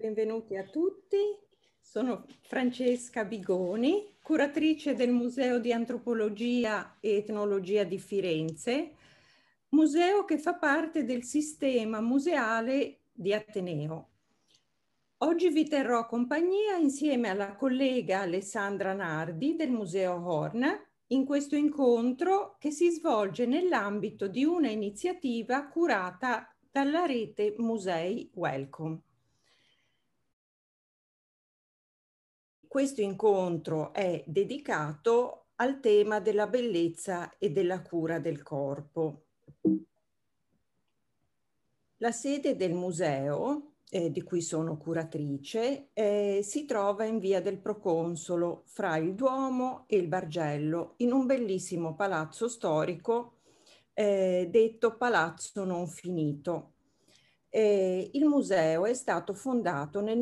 Benvenuti a tutti. Sono Francesca Bigoni, curatrice del Museo di Antropologia e Etnologia di Firenze, museo che fa parte del sistema museale di Ateneo. Oggi vi terrò compagnia insieme alla collega Alessandra Nardi del Museo Horn in questo incontro che si svolge nell'ambito di una iniziativa curata dalla rete Musei Welcome. Questo incontro è dedicato al tema della bellezza e della cura del corpo. La sede del museo, di cui sono curatrice, si trova in via del Proconsolo, fra il Duomo e il Bargello, in un bellissimo palazzo storico detto Palazzo Non Finito. Il museo è stato fondato nel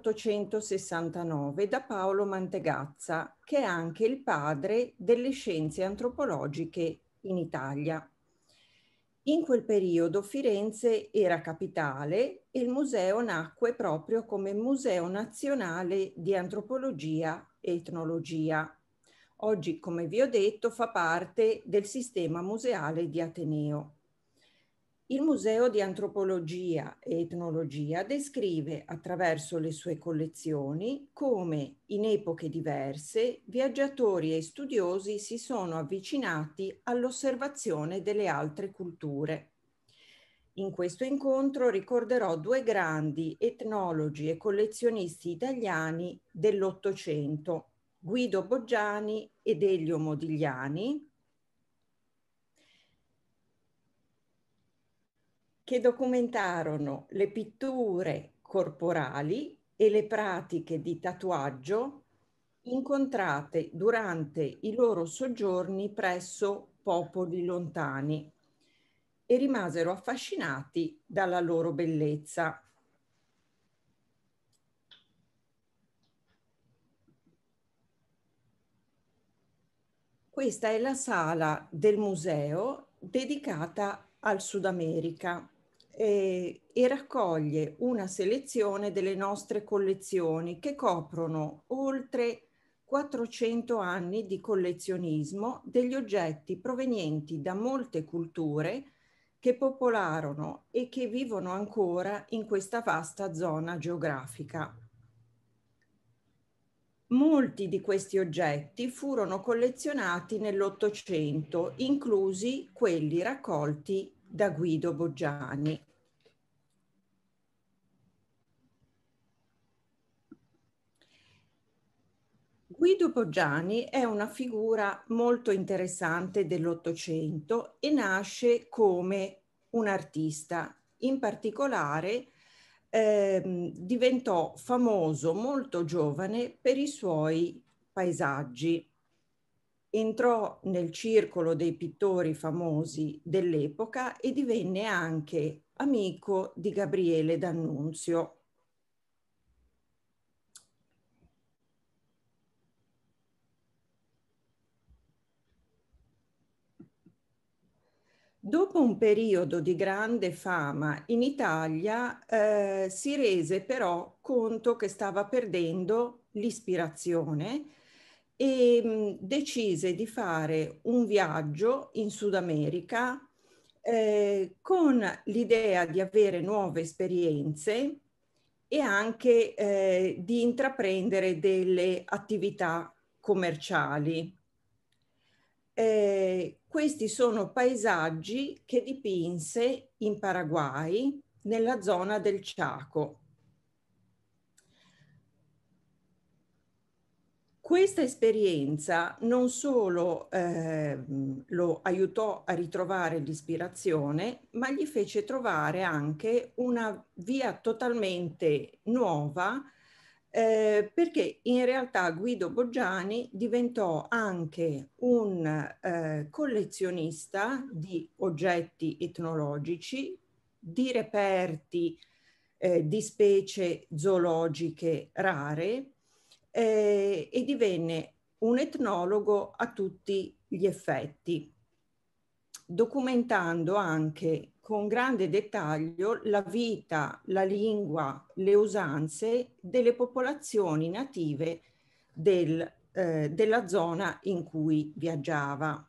1869 da Paolo Mantegazza, che è anche il padre delle scienze antropologiche in Italia. In quel periodo Firenze era capitale e il museo nacque proprio come Museo Nazionale di Antropologia e Etnologia. Oggi, come vi ho detto, fa parte del sistema museale di Ateneo. Il Museo di Antropologia e Etnologia descrive attraverso le sue collezioni come in epoche diverse viaggiatori e studiosi si sono avvicinati all'osservazione delle altre culture. In questo incontro ricorderò due grandi etnologi e collezionisti italiani dell'Ottocento, Guido Boggiani ed Elio Modigliani, che documentarono le pitture corporali e le pratiche di tatuaggio incontrate durante i loro soggiorni presso popoli lontani e rimasero affascinati dalla loro bellezza. Questa è la sala del museo dedicata al Sud America e raccoglie una selezione delle nostre collezioni che coprono oltre 400 anni di collezionismo degli oggetti provenienti da molte culture che popolarono e che vivono ancora in questa vasta zona geografica. Molti di questi oggetti furono collezionati nell'Ottocento, inclusi quelli raccolti da Guido Boggiani. Guido Boggiani è una figura molto interessante dell'Ottocento e nasce come un artista. In particolare diventò famoso molto giovane per i suoi paesaggi. Entrò nel circolo dei pittori famosi dell'epoca e divenne anche amico di Gabriele D'Annunzio. Dopo un periodo di grande fama in Italia, si rese però conto che stava perdendo l'ispirazione e decise di fare un viaggio in Sud America con l'idea di avere nuove esperienze e anche di intraprendere delle attività commerciali. Questi sono paesaggi che dipinse in Paraguay, nella zona del Chaco. Questa esperienza non solo lo aiutò a ritrovare l'ispirazione, ma gli fece trovare anche una via totalmente nuova, perché in realtà Guido Boggiani diventò anche un collezionista di oggetti etnologici, di reperti di specie zoologiche rare, e divenne un etnologo a tutti gli effetti, documentando anche con grande dettaglio la vita, la lingua, le usanze delle popolazioni native della zona in cui viaggiava.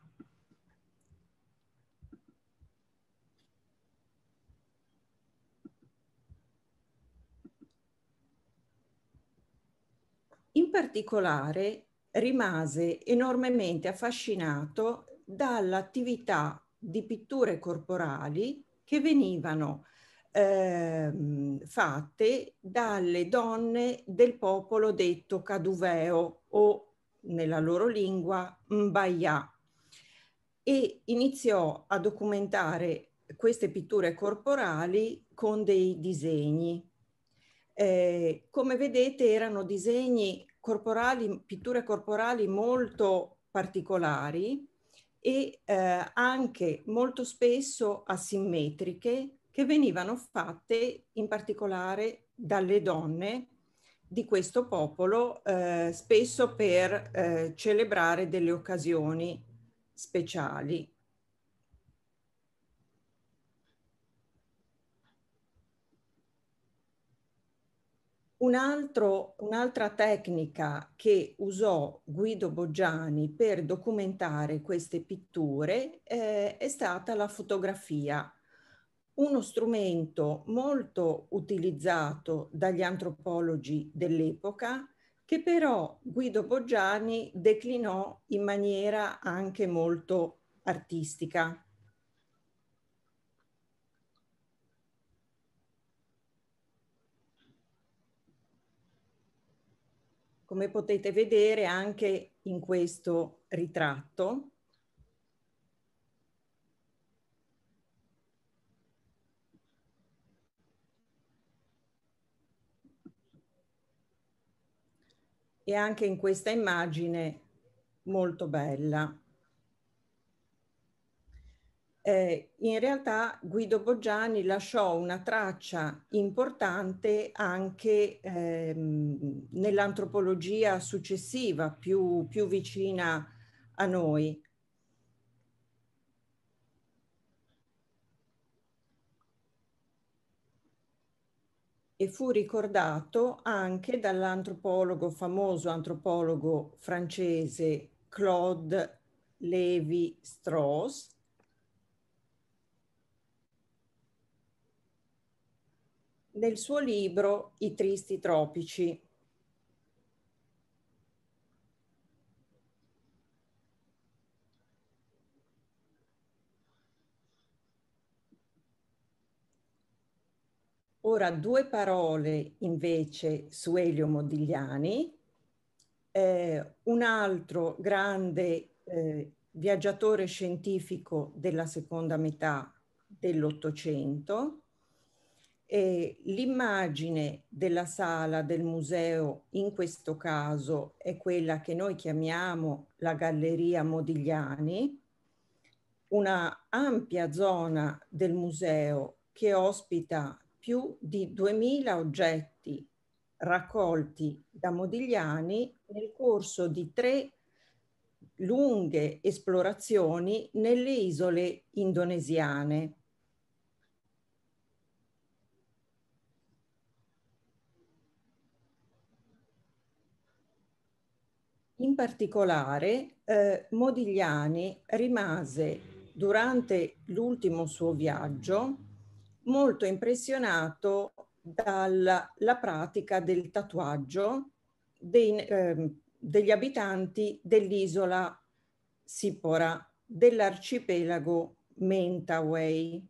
In particolare rimase enormemente affascinato dall'attività di pitture corporali che venivano fatte dalle donne del popolo detto Caduveo o nella loro lingua Mbaya, e iniziò a documentare queste pitture corporali con dei disegni. Come vedete erano disegni corporali, pitture corporali molto particolari e anche molto spesso asimmetriche, che venivano fatte in particolare dalle donne di questo popolo, spesso per celebrare delle occasioni speciali. Un'altra tecnica che usò Guido Boggiani per documentare queste pitture è stata la fotografia, uno strumento molto utilizzato dagli antropologi dell'epoca, che però Guido Boggiani declinò in maniera anche molto artistica. Come potete vedere anche in questo ritratto, e anche in questa immagine molto bella. In realtà Guido Boggiani lasciò una traccia importante anche nell'antropologia successiva, più vicina a noi. E fu ricordato anche dall'antropologo, famoso antropologo francese Claude Lévi-Strauss, nel suo libro I tristi tropici. Ora due parole invece su Elio Modigliani, un altro grande viaggiatore scientifico della seconda metà dell'Ottocento. L'immagine della sala del museo in questo caso è quella che noi chiamiamo la Galleria Modigliani, una ampia zona del museo che ospita più di 2000 oggetti raccolti da Modigliani nel corso di 3 lunghe esplorazioni nelle isole indonesiane. In particolare, Modigliani rimase durante l'ultimo suo viaggio molto impressionato dalla pratica del tatuaggio degli abitanti dell'isola Sipora, dell'arcipelago Mentawai.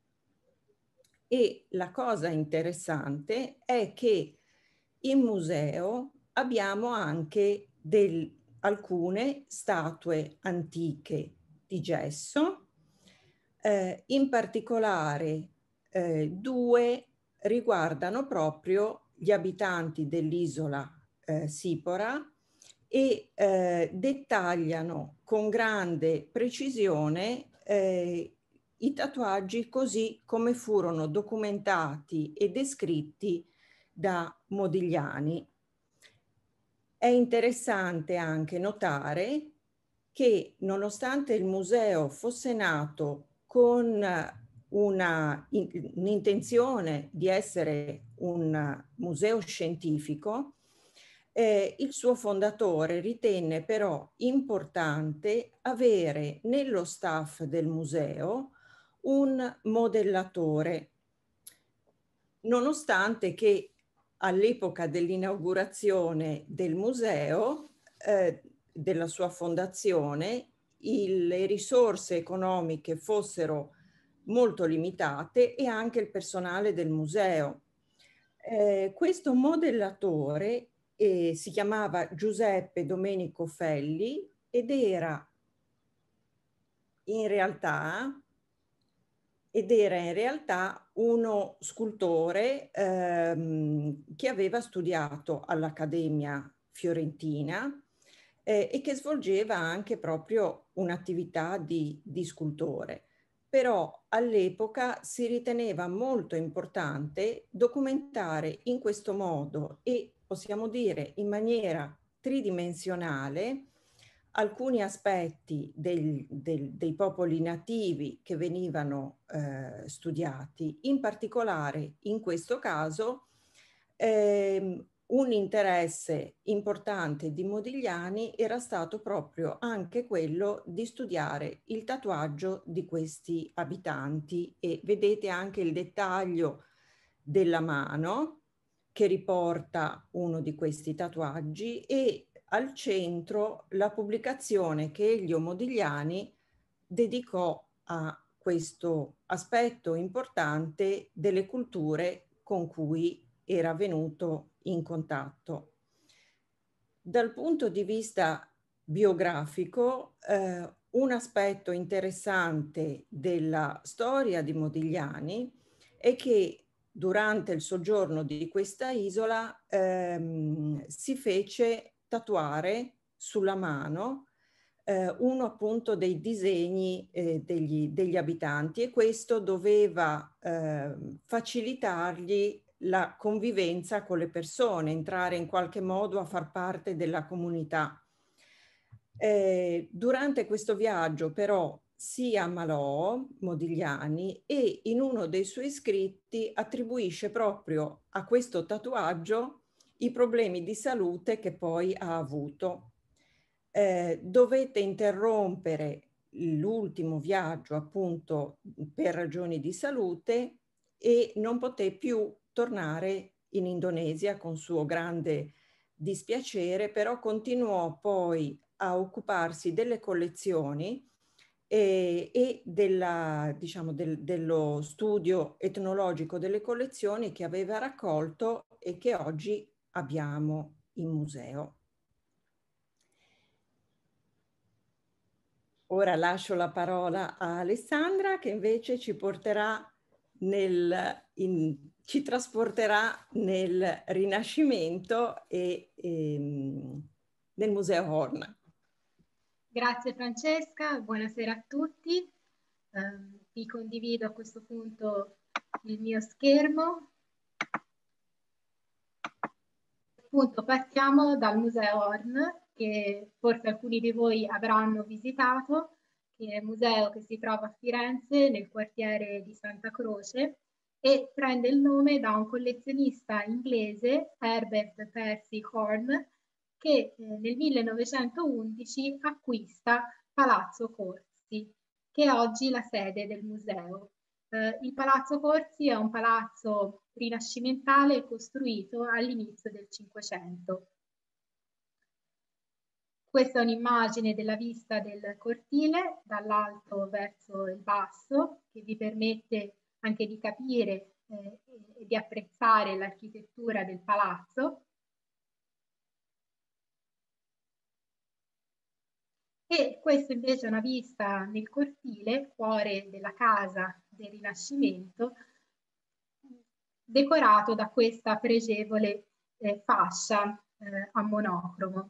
E la cosa interessante è che in museo abbiamo anche alcune statue antiche di gesso, in particolare 2 riguardano proprio gli abitanti dell'isola Sipora e dettagliano con grande precisione i tatuaggi così come furono documentati e descritti da Modigliani. È interessante anche notare che nonostante il museo fosse nato con un'intenzione di essere un museo scientifico, il suo fondatore ritenne però importante avere nello staff del museo un modellatore, nonostante che all'epoca dell'inaugurazione del museo, della sua fondazione, le risorse economiche fossero molto limitate e anche il personale del museo. Questo modellatore si chiamava Giuseppe Domenico Felli ed era in realtà uno scultore che aveva studiato all'Accademia Fiorentina e che svolgeva anche proprio un'attività di scultore. Però all'epoca si riteneva molto importante documentare in questo modo e possiamo dire in maniera tridimensionale alcuni aspetti dei popoli nativi che venivano studiati. In particolare, in questo caso, un interesse importante di Modigliani era stato proprio anche quello di studiare il tatuaggio di questi abitanti, e vedete anche il dettaglio della mano che riporta uno di questi tatuaggi e al centro la pubblicazione che Elio Modigliani dedicò a questo aspetto importante delle culture con cui era venuto in contatto. Dal punto di vista biografico, un aspetto interessante della storia di Modigliani è che durante il soggiorno di questa isola si fece tatuare sulla mano uno appunto dei disegni degli abitanti, e questo doveva facilitargli la convivenza con le persone, entrare in qualche modo a far parte della comunità. Durante questo viaggio però si ammalò Modigliani e in uno dei suoi scritti attribuisce proprio a questo tatuaggio i problemi di salute che poi ha avuto. Dovette interrompere l'ultimo viaggio appunto per ragioni di salute e non poté più tornare in Indonesia con suo grande dispiacere, però continuò poi a occuparsi delle collezioni e diciamo, dello studio etnologico delle collezioni che aveva raccolto e che oggi abbiamo in museo. Ora lascio la parola a Alessandra, che invece ci porterà ci trasporterà nel Rinascimento e nel Museo Horn. Grazie Francesca, buonasera a tutti. Vi condivido a questo punto il mio schermo. Appunto, partiamo dal Museo Horn, che forse alcuni di voi avranno visitato, che è un museo che si trova a Firenze, nel quartiere di Santa Croce, e prende il nome da un collezionista inglese, Herbert Percy Horn, che nel 1911 acquista Palazzo Corsi, che è oggi la sede del museo. Il Palazzo Corsi è un palazzo rinascimentale costruito all'inizio del Cinquecento. Questa è un'immagine della vista del cortile dall'alto verso il basso, che vi permette anche di capire e di apprezzare l'architettura del palazzo. E questa invece è una vista nel cortile, cuore della casa del Rinascimento, decorato da questa pregevole fascia a monocromo.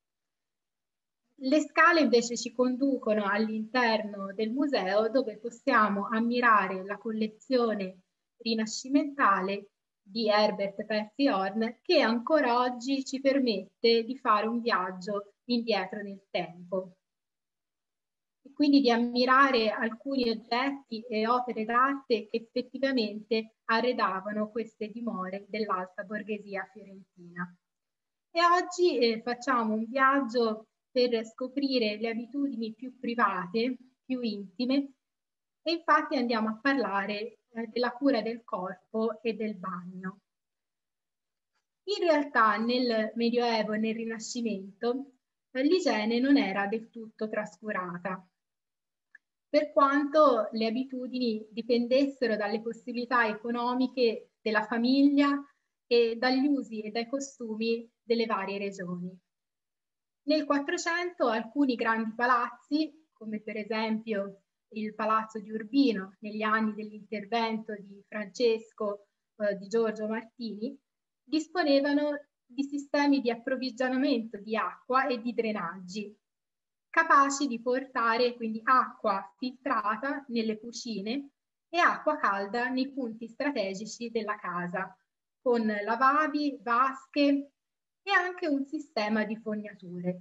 Le scale invece ci conducono all'interno del museo, dove possiamo ammirare la collezione rinascimentale di Herbert Percy Horn, che ancora oggi ci permette di fare un viaggio indietro nel tempo. quindi di ammirare alcuni oggetti e opere d'arte che effettivamente arredavano queste dimore dell'alta borghesia fiorentina. E oggi facciamo un viaggio per scoprire le abitudini più private, più intime, e infatti andiamo a parlare della cura del corpo e del bagno. In realtà nel Medioevo e nel Rinascimento l'igiene non era del tutto trascurata, per quanto le abitudini dipendessero dalle possibilità economiche della famiglia e dagli usi e dai costumi delle varie regioni. Nel 400 alcuni grandi palazzi, come per esempio il Palazzo di Urbino negli anni dell'intervento di Francesco di Giorgio Martini, disponevano di sistemi di approvvigionamento di acqua e di drenaggi, capaci di portare quindi acqua filtrata nelle cucine e acqua calda nei punti strategici della casa, con lavabili, vasche e anche un sistema di fognature.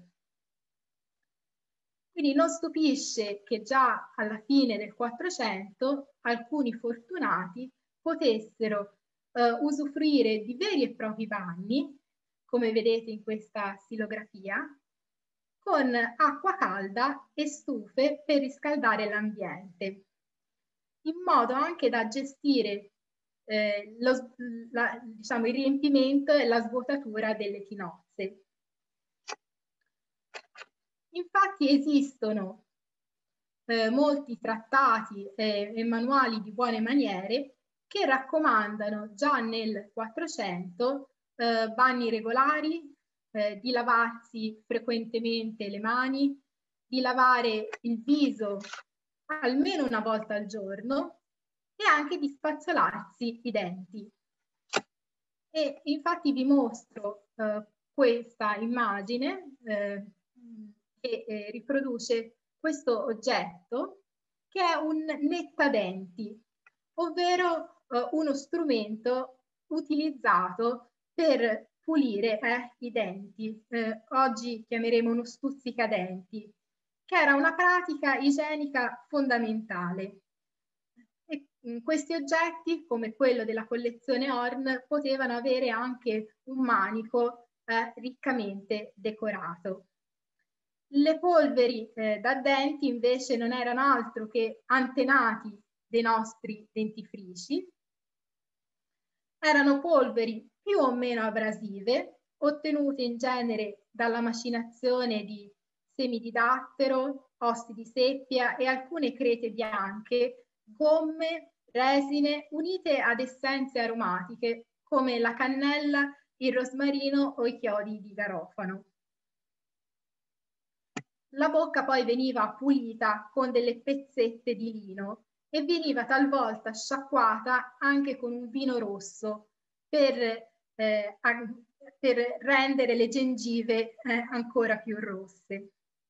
Quindi non stupisce che già alla fine del 400 alcuni fortunati potessero usufruire di veri e propri bagni, come vedete in questa stilografia, con acqua calda e stufe per riscaldare l'ambiente, in modo anche da gestire diciamo, il riempimento e la svuotatura delle tinozze. Infatti esistono molti trattati e manuali di buone maniere che raccomandano già nel 400 bagni regolari, di lavarsi frequentemente le mani, di lavare il viso almeno una volta al giorno e anche di spazzolarsi i denti. E infatti vi mostro questa immagine che riproduce questo oggetto, che è un nettadenti, ovvero uno strumento utilizzato per pulire i denti. Oggi chiameremo uno stuzzicadenti, che era una pratica igienica fondamentale. E questi oggetti, come quello della collezione Horn, potevano avere anche un manico riccamente decorato. Le polveri da denti invece non erano altro che antenati dei nostri dentifrici. Erano polveri più o meno abrasive, ottenute in genere dalla macinazione di semi di dattero, osti di seppia e alcune crete bianche, gomme, resine unite ad essenze aromatiche come la cannella, il rosmarino o i chiodi di garofano. La bocca poi veniva pulita con delle pezzette di lino e veniva talvolta sciacquata anche con un vino rosso per rendere le gengive ancora più rosse.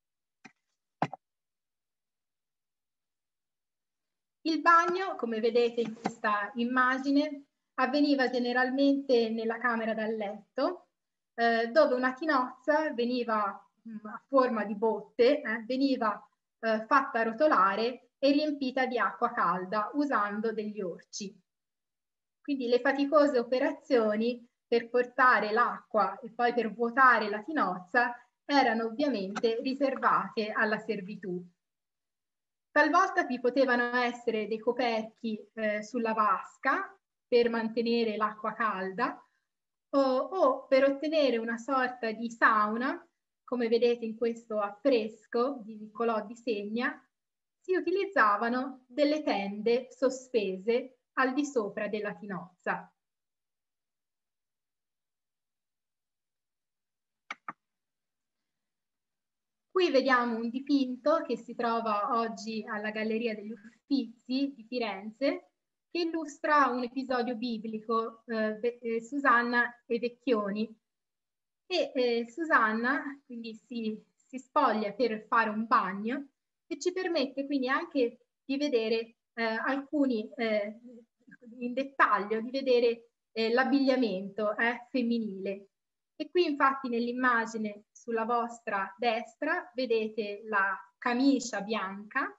Il bagno, come vedete in questa immagine, avveniva generalmente nella camera da letto, dove una tinozza veniva a forma di botte, veniva fatta rotolare e riempita di acqua calda usando degli orci. Quindi le faticose operazioni per portare l'acqua e poi per vuotare la tinozza erano ovviamente riservate alla servitù. Talvolta vi potevano essere dei coperchi sulla vasca per mantenere l'acqua calda o per ottenere una sorta di sauna, come vedete in questo affresco di Niccolò di Segna, si utilizzavano delle tende sospese al di sopra della tinozza. Qui vediamo un dipinto che si trova oggi alla Galleria degli Uffizi di Firenze, che illustra un episodio biblico, Susanna e Vecchioni. E Susanna quindi si spoglia per fare un bagno e ci permette quindi anche di vedere alcuni in dettaglio, di vedere l'abbigliamento femminile. E qui infatti nell'immagine sulla vostra destra vedete la camicia bianca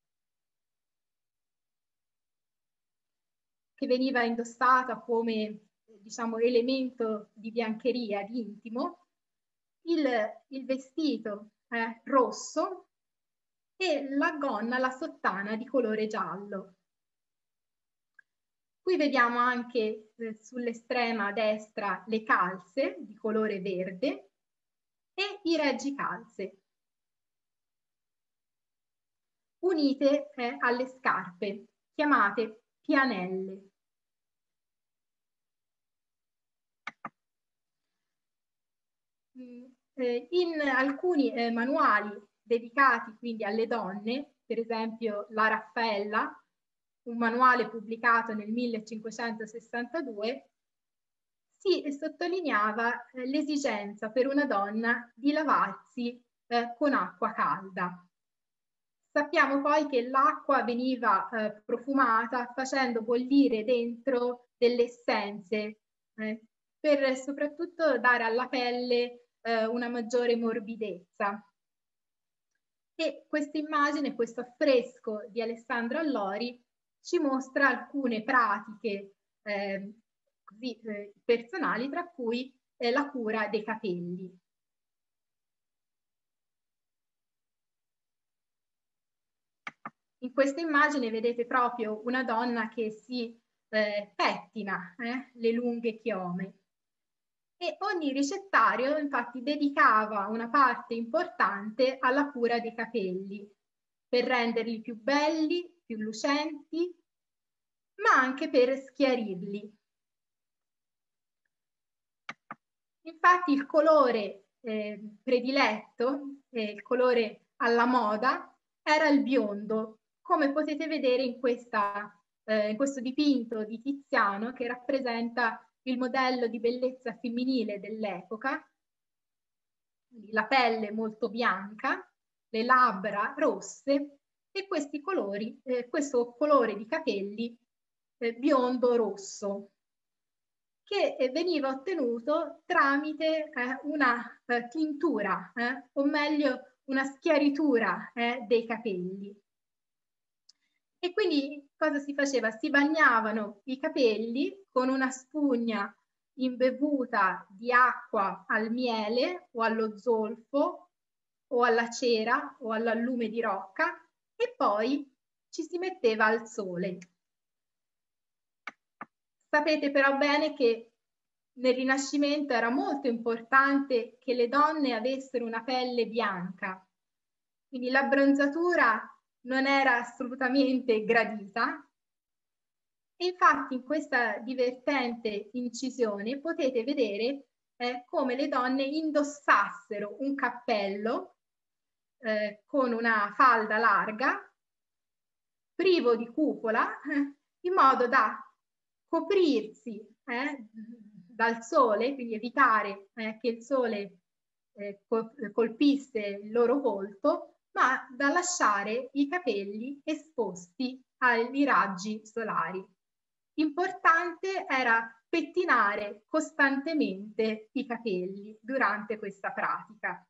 che veniva indossata come, diciamo, elemento di biancheria, di intimo, il vestito rosso e la gonna, la sottana di colore giallo. Qui vediamo anche sull'estrema destra le calze di colore verde e i reggicalze, unite alle scarpe, chiamate pianelle. In alcuni manuali dedicati quindi alle donne, per esempio la Raffaella, un manuale pubblicato nel 1562, si sottolineava l'esigenza per una donna di lavarsi con acqua calda. Sappiamo poi che l'acqua veniva profumata facendo bollire dentro delle essenze per soprattutto dare alla pelle una maggiore morbidezza. E questa immagine, questo affresco di Alessandro Allori ci mostra alcune pratiche personali, tra cui la cura dei capelli. In questa immagine vedete proprio una donna che si pettina le lunghe chiome. E ogni ricettario infatti dedicava una parte importante alla cura dei capelli, per renderli più belli, più lucenti, ma anche per schiarirli. Infatti il colore prediletto, il colore alla moda, era il biondo, come potete vedere in questo dipinto di Tiziano che rappresenta il modello di bellezza femminile dell'epoca, la pelle molto bianca, le labbra rosse e questi colori, questo colore di capelli biondo rosso, che veniva ottenuto tramite una tintura, o meglio una schiaritura dei capelli. E quindi cosa si faceva? Si bagnavano i capelli con una spugna imbevuta di acqua al miele o allo zolfo o alla cera o all'allume di rocca e poi ci si metteva al sole. Sapete però bene che nel Rinascimento era molto importante che le donne avessero una pelle bianca, quindi l'abbronzatura non era assolutamente gradita. E infatti in questa divertente incisione potete vedere come le donne indossassero un cappello con una falda larga, privo di cupola, in modo da coprirsi dal sole, quindi evitare che il sole colpisse il loro volto, ma da lasciare i capelli esposti ai raggi solari. Importante era pettinare costantemente i capelli durante questa pratica.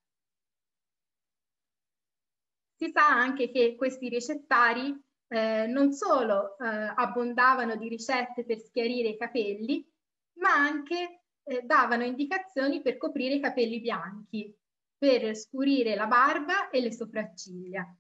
Si sa anche che questi ricettari non solo abbondavano di ricette per schiarire i capelli, ma anche davano indicazioni per coprire i capelli bianchi, per scurire la barba e le sopracciglia.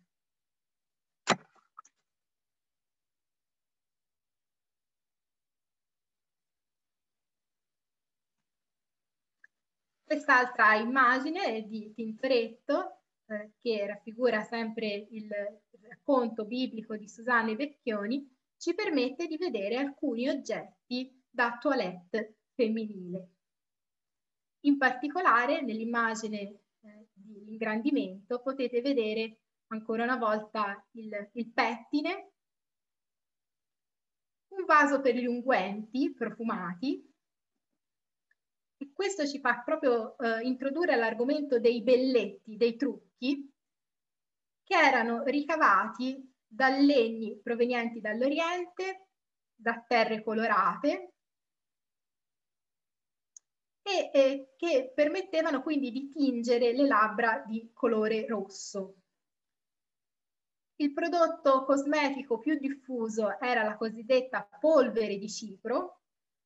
Quest'altra immagine è di Tintoretto, che raffigura sempre il racconto biblico di Susanna Vecchioni, ci permette di vedere alcuni oggetti da toilette femminile. In particolare nell'immagine di ingrandimento potete vedere ancora una volta il pettine, un vaso per gli unguenti profumati. E questo ci fa proprio introdurre all'argomento dei belletti, dei trucchi, che erano ricavati da legni provenienti dall'Oriente, da terre colorate, e che permettevano quindi di tingere le labbra di colore rosso. Il prodotto cosmetico più diffuso era la cosiddetta polvere di cipro,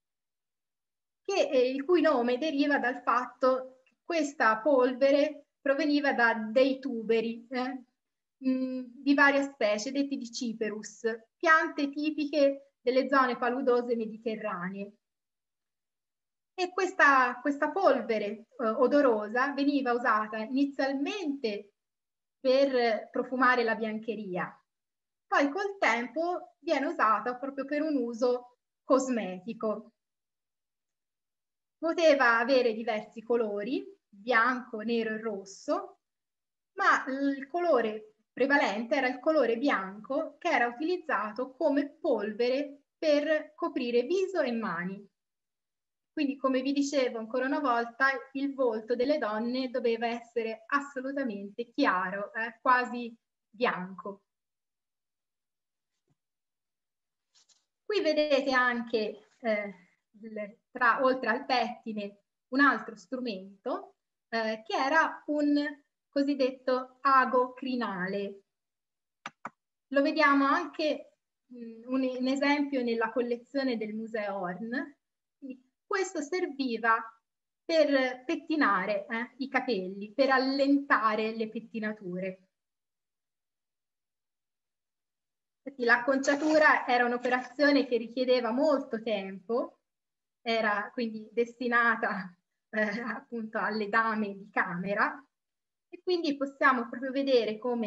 il cui nome deriva dal fatto che questa polvere proveniva da dei tuberi di varie specie, detti di Cyperus, piante tipiche delle zone paludose mediterranee. E questa polvere odorosa veniva usata inizialmente per profumare la biancheria, poi col tempo viene usata proprio per un uso cosmetico. Poteva avere diversi colori, bianco, nero e rosso, ma il colore prevalente era il colore bianco, che era utilizzato come polvere per coprire viso e mani. Quindi, come vi dicevo ancora una volta, il volto delle donne doveva essere assolutamente chiaro, quasi bianco. Qui vedete anche, oltre al pettine, un altro strumento che era un cosiddetto ago crinale. Lo vediamo anche un esempio nella collezione del Museo Horn. Questo serviva per pettinare i capelli, per allentare le pettinature. L'acconciatura era un'operazione che richiedeva molto tempo, era quindi destinata appunto alle dame di camera, e quindi possiamo proprio vedere come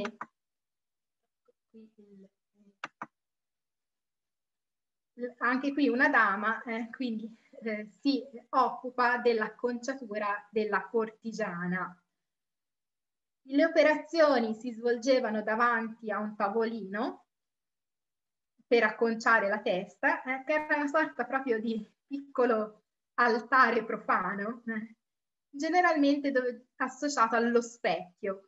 anche qui una dama quindi si occupa dell'acconciatura della cortigiana. Le operazioni si svolgevano davanti a un tavolino per acconciare la testa, che era una sorta proprio di piccolo altare profano, generalmente associato allo specchio.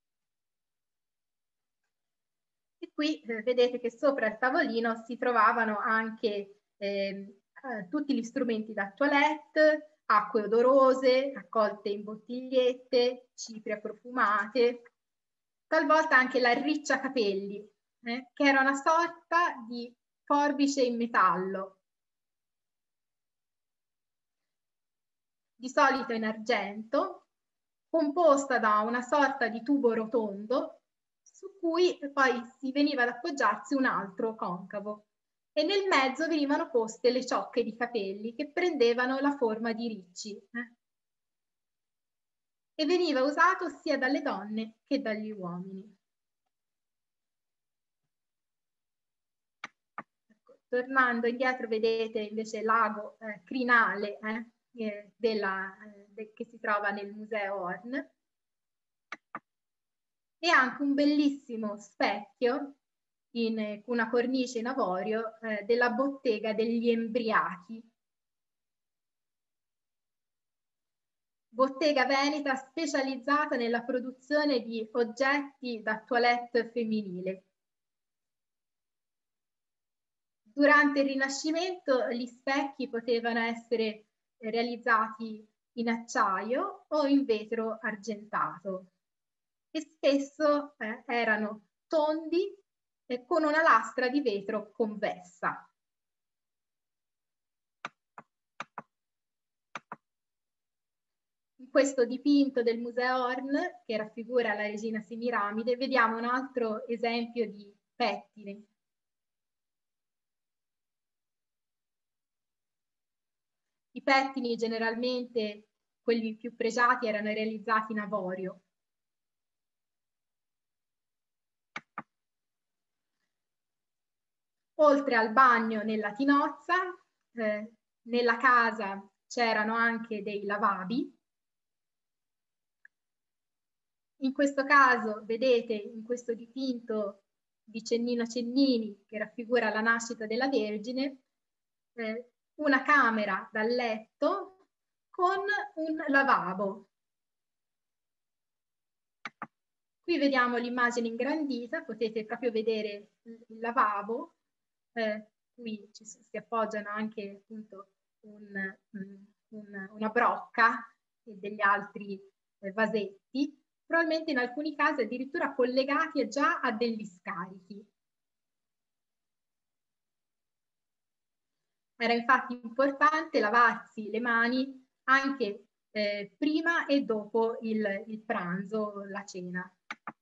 E qui vedete che sopra il tavolino si trovavano anche tutti gli strumenti da toilette, acque odorose, raccolte in bottigliette, cipria profumate, talvolta anche la ricciacapelli, che era una sorta di forbice in metallo, di solito in argento, composta da una sorta di tubo rotondo su cui poi si veniva ad appoggiarsi un altro concavo, e nel mezzo venivano poste le ciocche di capelli che prendevano la forma di ricci, e veniva usato sia dalle donne che dagli uomini. Ecco, tornando indietro vedete invece l'ago crinale che si trova nel Museo Horn, e anche un bellissimo specchio in una cornice in avorio della bottega degli Embriachi. Bottega veneta specializzata nella produzione di oggetti da toilette femminile. Durante il Rinascimento gli specchi potevano essere realizzati in acciaio o in vetro argentato, e spesso erano tondi con una lastra di vetro convessa. In questo dipinto del Museo Horn, che raffigura la regina Semiramide, vediamo un altro esempio di pettine. I pettini, generalmente quelli più pregiati, erano realizzati in avorio. Oltre al bagno nella tinozza, nella casa c'erano anche dei lavabbi. In questo caso vedete in questo dipinto di Cennino Cennini, che raffigura la nascita della Vergine, una camera da letto con un lavabo. Qui vediamo l'immagine ingrandita, potete proprio vedere il lavabo, qui si appoggiano anche appunto una brocca e degli altri vasetti, probabilmente in alcuni casi addirittura collegati già a degli scarichi. Era infatti importante lavarsi le mani anche prima e dopo il pranzo, la cena.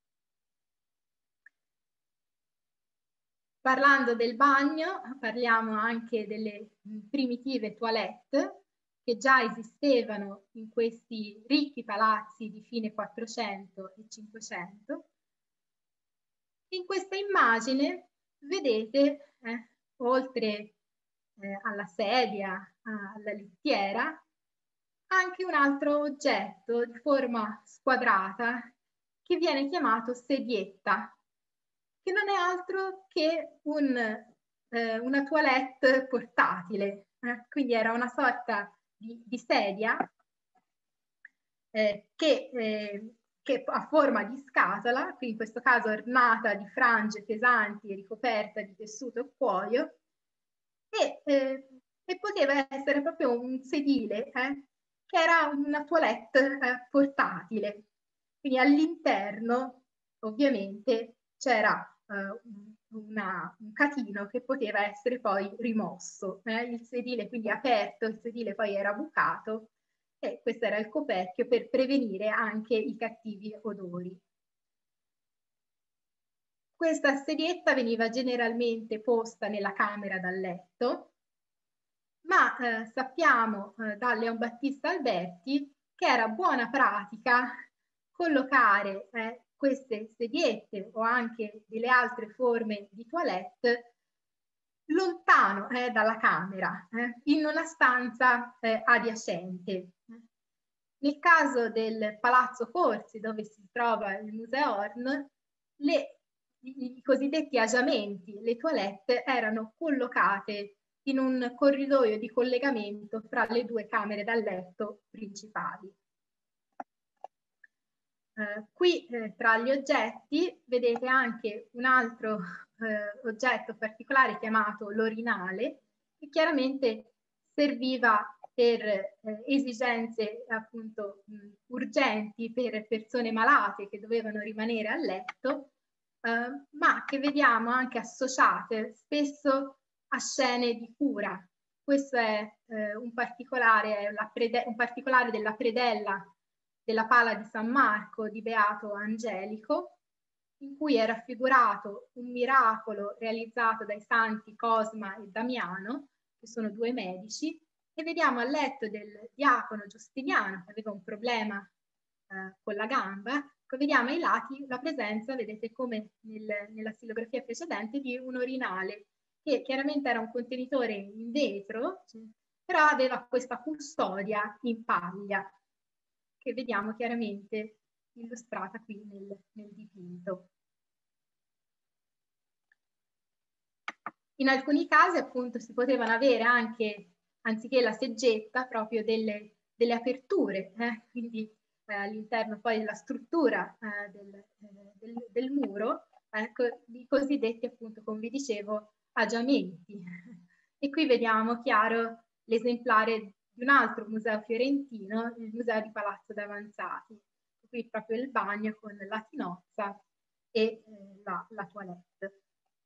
Parlando del bagno, parliamo anche delle primitive toilette che già esistevano in questi ricchi palazzi di fine 400 e 500. In questa immagine vedete, oltre alla sedia, alla lettiera, anche un altro oggetto di forma squadrata che viene chiamato sedietta, che non è altro che una toilette portatile. Quindi era una sorta di sedia che ha forma di scatola, quindi in questo caso ornata di frange pesanti e ricoperta di tessuto e cuoio, e poteva essere proprio un sedile, che era una toilette portatile. Quindi all'interno ovviamente c'era un catino che poteva essere poi rimosso. Il sedile quindi aperto, il sedile poi era bucato e questo era il coperchio per prevenire anche i cattivi odori. Questa sedietta veniva generalmente posta nella camera da letto, ma sappiamo da Leon Battista Alberti che era buona pratica collocare queste sediette o anche delle altre forme di toilette lontano dalla camera, in una stanza adiacente. Nel caso del Palazzo Corsi, dove si trova il Museo Horn, i cosiddetti agiamenti, le toilette, erano collocate in un corridoio di collegamento fra le due camere da letto principali. Qui tra gli oggetti vedete anche un altro oggetto particolare chiamato l'orinale, che chiaramente serviva per esigenze appunto urgenti per persone malate che dovevano rimanere a letto, ma che vediamo anche associate spesso a scene di cura. Questo è un particolare della predella della Pala di San Marco di Beato Angelico, in cui è raffigurato un miracolo realizzato dai santi Cosma e Damiano, che sono due medici, e vediamo a letto del diacono Giustiniano, che aveva un problema con la gamba, vediamo ai lati la presenza, vedete come nella stilografia precedente, di un orinale, che chiaramente era un contenitore in vetro, però aveva questa custodia in paglia, che vediamo chiaramente illustrata qui nel dipinto. In alcuni casi appunto si potevano avere anche, anziché la seggetta, proprio delle aperture, quindi all'interno poi della struttura del muro, i cosiddetti appunto, come vi dicevo, agiamenti. E qui vediamo chiaro l'esemplare di un altro museo fiorentino, il Museo di Palazzo Davanzati. Qui proprio il bagno con la tinozza e la toilette.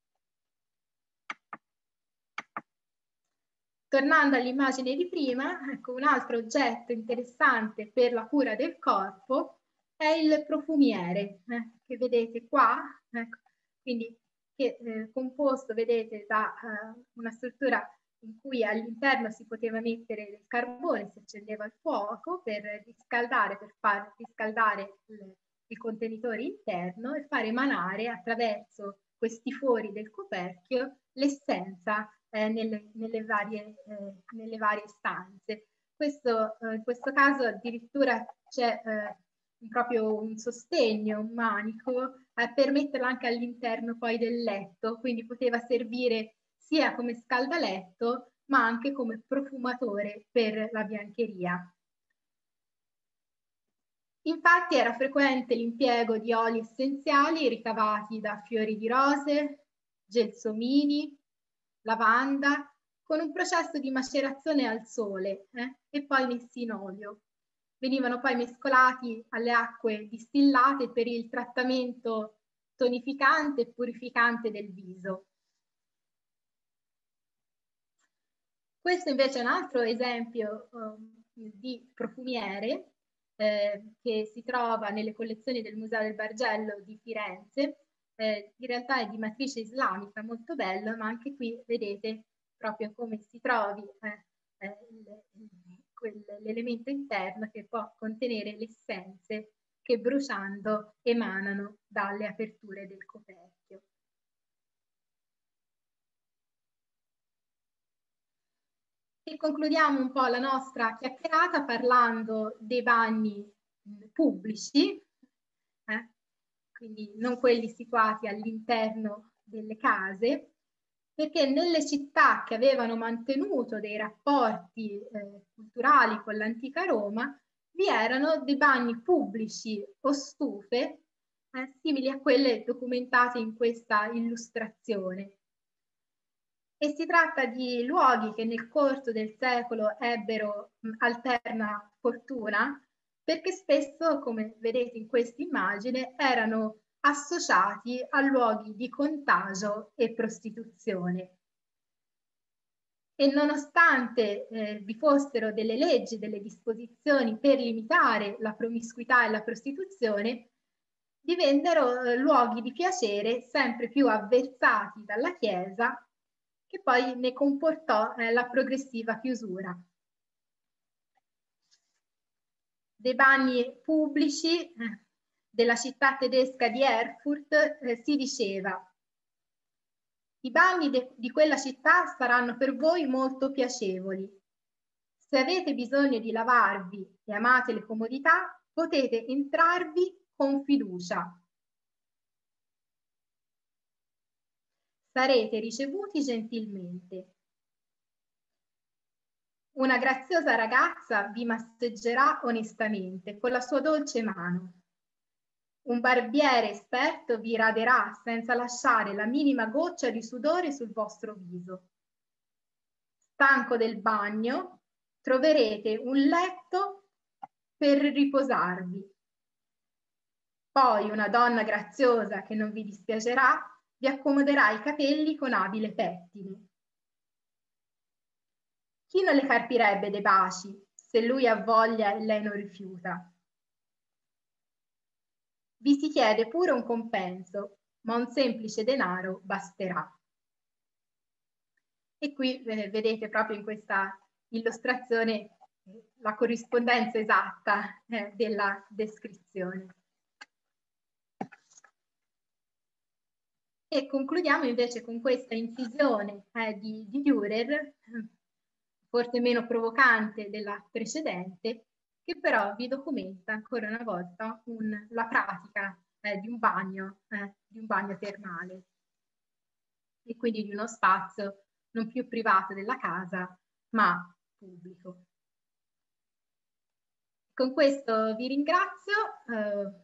Tornando all'immagine di prima, ecco, un altro oggetto interessante per la cura del corpo è il profumiere, che vedete qua, ecco, quindi che composto, vedete, da una struttura in cui all'interno si poteva mettere del carbone, si accendeva il fuoco per riscaldare, per far riscaldare il contenitore interno e far emanare attraverso questi fori del coperchio l'essenza nelle varie stanze. In questo caso addirittura c'è proprio un sostegno, un manico, per metterlo anche all'interno poi del letto, quindi poteva servire sia come scaldaletto ma anche come profumatore per la biancheria. Infatti era frequente l'impiego di oli essenziali ricavati da fiori di rose, gelsomini, lavanda, con un processo di macerazione al sole e poi messi in olio. venivano poi mescolati alle acque distillate per il trattamento tonificante e purificante del viso. Questo invece è un altro esempio di profumiere che si trova nelle collezioni del Museo del Bargello di Firenze. In realtà è di matrice islamica, molto bello, ma anche qui vedete proprio come si trovi l'elemento interno che può contenere le essenze che bruciando emanano dalle aperture del coperchio. E concludiamo un po' la nostra chiacchierata parlando dei bagni pubblici, quindi non quelli situati all'interno delle case, perché nelle città che avevano mantenuto dei rapporti culturali con l'antica Roma vi erano dei bagni pubblici o stufe simili a quelle documentate in questa illustrazione. E si tratta di luoghi che nel corso del secolo ebbero alterna fortuna, perché spesso, come vedete in questa immagine, erano associati a luoghi di contagio e prostituzione. E nonostante vi fossero delle leggi, delle disposizioni per limitare la promiscuità e la prostituzione, divennero luoghi di piacere sempre più avversati dalla Chiesa, che poi ne comportò la progressiva chiusura. Dei bagni pubblici della città tedesca di Erfurt si diceva: i bagni di quella città saranno per voi molto piacevoli. Se avete bisogno di lavarvi e amate le comodità, potete entrarvi con fiducia. Sarete ricevuti gentilmente. Una graziosa ragazza vi massaggerà onestamente con la sua dolce mano. Un barbiere esperto vi raderà senza lasciare la minima goccia di sudore sul vostro viso. Stanco del bagno, troverete un letto per riposarvi. Poi una donna graziosa che non vi dispiacerà vi accomoderà i capelli con abile pettine. Chi non le carpirebbe dei baci se lui ha voglia e lei non rifiuta? Vi si chiede pure un compenso, ma un semplice denaro basterà. E qui vedete proprio in questa illustrazione la corrispondenza esatta della descrizione. E concludiamo invece con questa incisione di Dürer, forse meno provocante della precedente, che però vi documenta ancora una volta la pratica di un bagno termale e quindi di uno spazio non più privato della casa, ma pubblico. Con questo vi ringrazio.